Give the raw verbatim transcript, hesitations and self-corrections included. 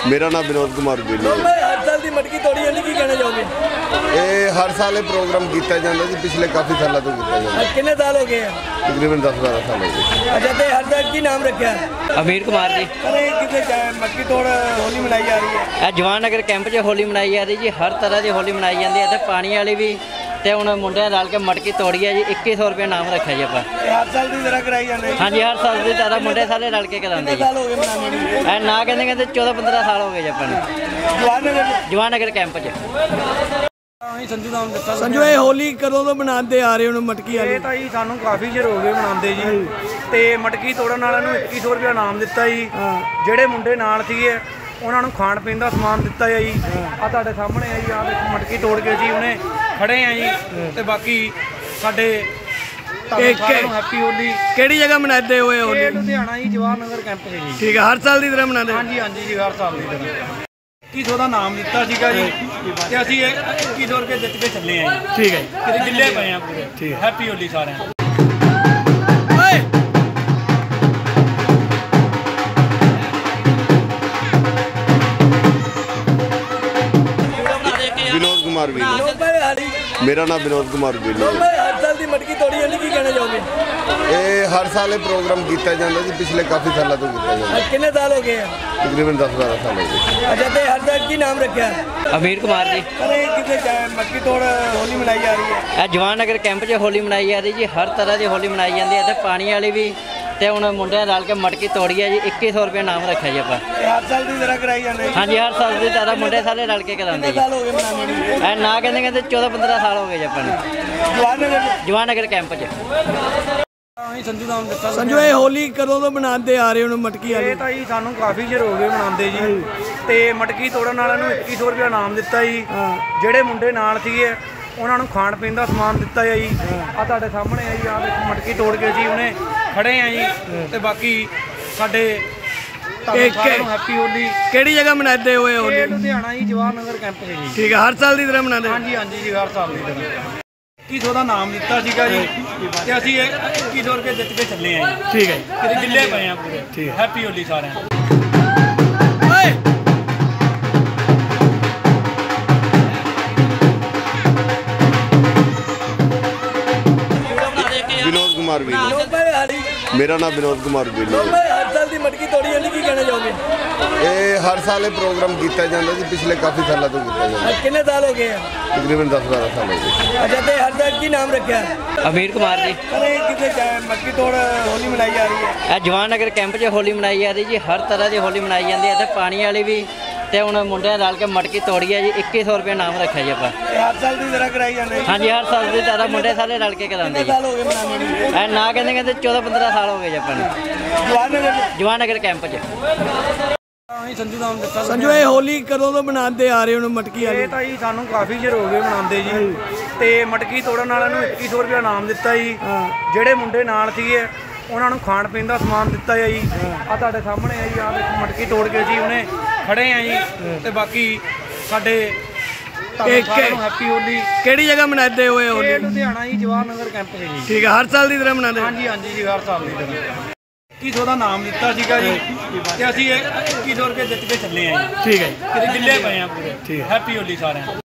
मेरा नाम विनोद कुमार बिल्लो। हर साल की मटकी तोड़ी जाती, की कहना चाहोगे? ये हर साल ये प्रोग्राम किया जाता जी, पिछले काफ़ी सालों तो किया जाता। कितने साल हो गए हैं? तकरीबन दस बारह साल हो गए। अच्छा, तो हर साल की नाम रखा है? अमीर कुमार जी। अरे कितने मटकी तोड़ होली मनाई जा रही है? जवान नगर कैंप च होली मनाई जा रही जी, हर तरह की होली मनाई जाती है। पानी वाली भी ਤੇ ਹੁਣ ਮੁੰਡਿਆਂ ਰਲ ਕੇ ਮਟਕੀ ਤੋੜੀ ਹੈ ਜੀ। ਇੱਕੀ ਸੌ ਰੁਪਏ ਨਾਮ ਰੱਖਿਆ ਜੀ ਆਪਾਂ। हर साल की तरह कराई जाती है? ਹਾਂਜੀ, ਹਰ ਸਾਲ ਦੀ ਤਰ੍ਹਾਂ ਮੁੰਡੇ ਸਾਰੇ ਰਲ ਕੇ ਕਰਾਉਂਦੇ ਜੀ। साल हो गए मनाने में? ਐ ਨਾ ਕਹਿੰਦੇ ਕਹਿੰਦੇ चौदह पंद्रह ਸਾਲ ਹੋ ਗਏ ਜੀ ਆਪਾਂ ਨੂੰ जवान नगर ਜਵਾਨ ਨਗਰ कैंप 'ਚ। संजू नाम दिता। संजू ये होली कदों तो बनाते आ रहे हो मटकी वाली? ਇਹ ਤਾਂ ਜੀ ਸਾਨੂੰ ਕਾਫੀ ਚਿਰ ਹੋ ਗਏ ਬਣਾਉਂਦੇ ਜੀ, ਤੇ ਮਟਕੀ ਤੋੜਨ ਵਾਲਿਆਂ ਨੂੰ ਇੱਕੀ ਸੌ ਰੁਪਏ ਇਨਾਮ ਦਿੱਤਾ ਜੀ। ਜਿਹੜੇ ਮੁੰਡੇ ਨਾਲ ਸੀਗੇ ਉਹਨਾਂ ਨੂੰ ਖਾਣ ਪੀਣ ਦਾ ਸਮਾਨ ਦਿੱਤਾ ਹੈ ਜੀ। ਆ ਤੁਹਾਡੇ ਸਾਹਮਣੇ ਆ ਜੀ, ਆ ਦੇਖੋ ਮਟਕੀ ਤੋੜ ਕੇ ਜੀ ਉਹਨੇ ਖੜੇ ਆ ਜੀ। ਤੇ ਬਾਕੀ ਸਾਡੇ हैप्पी होली। केड़ी जगह मनाते हुए होली? लुधियाना जी, जवाहर नगर कैंप से जी। ठीक है, हर साल की तरह मनाते? हाँ जी, हाँ जी जी, हर साल की तरह। ਇੱਕੀ ਸੌ ਦਾ ਨਾਮ ਦਿੱਤਾ ਸੀਗਾ ਜੀ, ਤੇ ਅਸੀਂ ਇੱਕੀ ਸੌ ਰੁਪਏ ਜਿੱਤ ਕੇ ਚੱਲੇ ਆ ਜੀ। ਠੀਕ ਹੈ, ਕਿਤੇ ਗਿੱਲੇ ਪਏ ਆ ਪੂਰੇ। ਠੀਕ ਹੈ, ਹੈਪੀ ਹੋਲੀ ਸਾਰਿਆਂ ਨੂੰ। विनोद कुमार बिल्लो। मेरा नाम विनोद कुमार बिल्लो। हर साल की मटकी तोड़ी जाती, की कहना चाहोगे? ये हर साल ये प्रोग्राम किया जाता जी, पिछले काफ़ी सालों तो किया जाता। कितने साल हो गए हैं? तकरीबन दस बारह साल हो गए। अच्छा, तो हर साल की नाम रखा है? अमीर कुमार जी। अरे कितने मटकी तोड़ होली मनाई जा रही है? जवान नगर कैंप 'ਚ होली मनाई जा रही जी, हर तरह की होली मनाई जाती है। पानी वाली भी ਤੇ ਹੁਣ ਮੁੰਡਿਆਂ ਰਲ ਕੇ ਮਟਕੀ ਤੋੜੀ ਹੈ ਜੀ। ਇੱਕੀ ਸੌ ਰੁਪਏ ਨਾਮ ਰੱਖਿਆ ਜੀ ਆਪਾਂ। हर साल की तरह कराई जाती है? ਹਾਂਜੀ, ਹਰ ਸਾਲ ਦੀ ਤਰ੍ਹਾਂ ਮੁੰਡੇ ਸਾਰੇ ਰਲ ਕੇ ਕਰਾਉਂਦੇ ਜੀ। साल हो गए मनाने में? ਐ ਨਾ ਕਹਿੰਦੇ ਕਹਿੰਦੇ चौदह पंद्रह ਸਾਲ ਹੋ ਗਏ ਜੀ ਆਪਾਂ ਨੂੰ जवान नगर ਜਵਾਨ ਨਗਰ कैंप 'ਚ। ਸੰਜੂ ਨਾਮ ਦਿੱਤਾ। संजू ये होली कदों तो बनाते आ रहे हो मटकी वाली? ਇਹ ਤਾਂ ਜੀ ਸਾਨੂੰ ਕਾਫੀ ਚਿਰ ਹੋ ਗਏ ਬਣਾਉਂਦੇ ਜੀ, ਤੇ ਮਟਕੀ ਤੋੜਨ ਵਾਲਿਆਂ ਨੂੰ ਇੱਕੀ ਸੌ ਰੁਪਏ ਇਨਾਮ ਦਿੱਤਾ ਜੀ। ਜਿਹੜੇ ਮੁੰਡੇ ਨਾਲ ਸੀਗੇ ਉਹਨਾਂ ਨੂੰ ਖਾਣ ਪੀਣ ਦਾ ਸਮਾਨ ਦਿੱਤਾ ਹੈ ਜੀ। ਆ ਤੁਹਾਡੇ ਸਾਹਮਣੇ ਆ ਜੀ, ਆ ਦੇਖੋ ਮਟਕੀ ਤੋੜ ਕੇ ਜੀ ਉਹਨੇ ਖੜੇ ਆ ਜੀ। ਤੇ ਬਾਕੀ ਸਾਡੇ हैप्पी होली। केड़ी जगह मनाते हुए होली? लुधियाना जी, जवाहर नगर कैंप से जी। ठीक है, हर साल की तरह मनाते? हाँ जी, हाँ जी जी, हर साल की तरह। ਇੱਕੀ ਸੌ ਦਾ ਨਾਮ ਦਿੱਤਾ ਸੀਗਾ ਜੀ, ਤੇ ਅਸੀਂ ਇੱਕੀ ਸੌ ਰੁਪਏ ਜਿੱਤ ਕੇ ਚੱਲੇ ਆ ਜੀ। ਠੀਕ ਹੈ, ਕਿਤੇ ਗਿੱਲੇ ਪਏ ਆ ਪੂਰੇ। ਠੀਕ ਹੈ, ਹੈਪੀ ਹੋਲੀ ਸਾਰਿਆਂ ਨੂੰ। विनोद कुमार बिल्लो। मेरा नाम विनोद कुमार बिल्लो। हर साल की मटकी तोड़ी जाती, की कहना चाहोगे? ये हर साल ये प्रोग्राम किया जाता जी, पिछले काफ़ी सालों तो किया जाता। कितने साल हो गए हैं? तकरीबन दस बारह साल हो गए। अच्छा, तो हर साल की नाम रखा है? अमीर कुमार जी। अरे कितने मटकी तोड़ होली मनाई जा रही है? जवान नगर कैंप 'ਚ होली मनाई जा रही जी, हर तरह की होली मनाई जाती है। पानी वाली भी ਤੇ ਹੁਣ ਮੁੰਡਿਆਂ ਰਲ ਕੇ ਮਟਕੀ ਤੋੜੀ ਹੈ ਜੀ। ਇੱਕੀ ਸੌ ਰੁਪਏ ਨਾਮ ਰੱਖਿਆ ਜੀ ਆਪਾਂ। हर साल की तरह कराई जाती है? ਹਾਂਜੀ, ਹਰ ਸਾਲ ਦੀ ਤਰ੍ਹਾਂ ਮੁੰਡੇ ਸਾਰੇ ਰਲ ਕੇ ਕਰਾਉਂਦੇ ਜੀ। साल हो गए मनाने में? ਐ ਨਾ ਕਹਿੰਦੇ ਕਹਿੰਦੇ चौदह पंद्रह ਸਾਲ ਹੋ ਗਏ ਜੀ ਆਪਾਂ ਨੂੰ जवान नगर ਜਵਾਨ ਨਗਰ कैंप 'ਚ। ਸੰਜੂ ਨਾਮ ਦਿੱਤਾ। संजू ये होली कदों तो बनाते आ रहे हो मटकी वाली? ਇਹ ਤਾਂ ਜੀ ਸਾਨੂੰ ਕਾਫੀ ਚਿਰ ਹੋ ਗਏ ਬਣਾਉਂਦੇ ਜੀ, ਤੇ ਮਟਕੀ ਤੋੜਨ ਵਾਲਿਆਂ ਨੂੰ ਇੱਕੀ ਸੌ ਰੁਪਏ ਇਨਾਮ ਦਿੱਤਾ ਜੀ। ਜਿਹੜੇ ਮੁੰਡੇ ਨਾਲ ਸੀਗੇ ਉਹਨਾਂ ਨੂੰ ਖਾਣ ਪੀਣ ਦਾ ਸਮਾਨ ਦਿੱਤਾ ਹੈ ਜੀ। ਆ ਤੁਹਾਡੇ ਸਾਹਮਣੇ ਆ ਜੀ, ਆ ਦੇਖੋ ਮਟਕੀ ਤੋੜ ਕੇ ਜੀ ਉਹਨੇ ਖੜੇ ਆ ਜੀ। ਤੇ ਬਾਕੀ ਸਾਡੇ हैप्पी होली। केड़ी जगह मनाते हुए होली? लुधियाना जी, जवाहर नगर कैंप से जी। ठीक है, हर साल की तरह मनाते? हाँ जी, हाँ जी जी, हर साल की तरह। ਇੱਕੀ ਸੌ ਦਾ ਨਾਮ ਦਿੱਤਾ ਸੀਗਾ ਜੀ, ਤੇ ਅਸੀਂ ਇੱਕੀ ਸੌ ਰੁਪਏ ਜਿੱਤ ਕੇ ਚੱਲੇ ਆ ਜੀ। ਠੀਕ ਹੈ, ਕਿਤੇ ਗਿੱਲੇ ਪਏ ਆ ਪੂਰੇ। ਠੀਕ ਹੈ, ਹੈਪੀ ਹੋਲੀ ਸਾਰਿਆਂ ਨੂੰ।